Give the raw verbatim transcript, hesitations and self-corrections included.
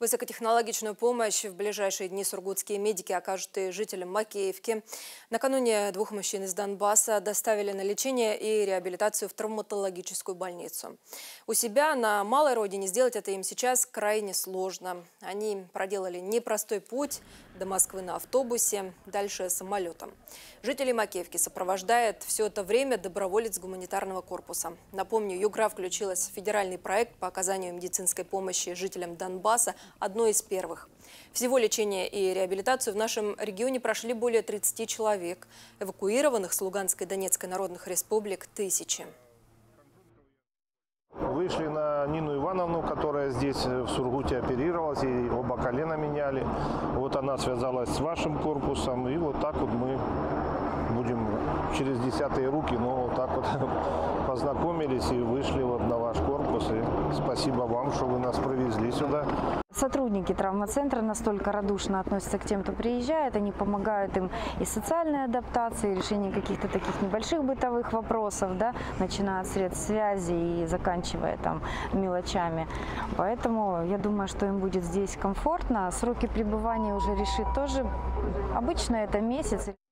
Высокотехнологичную помощь в ближайшие дни сургутские медики окажут и жителям Макеевки. Накануне двух мужчин из Донбасса доставили на лечение и реабилитацию в травматологическую больницу. У себя на малой родине сделать это им сейчас крайне сложно. Они проделали непростой путь до Москвы на автобусе, дальше самолетом. Жителей Макеевки сопровождает все это время доброволец гуманитарного корпуса. Напомню, ЮГРА включилась в федеральный проект по оказанию медицинской помощи жителям Донбасса, одной из первых. Всего лечение и реабилитацию в нашем регионе прошли более тридцати человек. Эвакуированных с Луганской и Донецкой народных республик тысячи. Вышли на Нину Ивановну, которая здесь в Сургуте оперировалась, и оба колена меняли. Вот она связалась с вашим корпусом, и вот так вот мы будем через десятые руки, но вот так вот познакомились и вышли вот на ваш корпус. И спасибо вам, что вы нас провезли сюда. Сотрудники травмоцентра настолько радушно относятся к тем, кто приезжает. Они помогают им и социальной адаптации, и решению каких-то таких небольших бытовых вопросов, да, начиная от средств связи и заканчивая там мелочами. Поэтому я думаю, что им будет здесь комфортно. Сроки пребывания уже решит тоже. Обычно это месяц.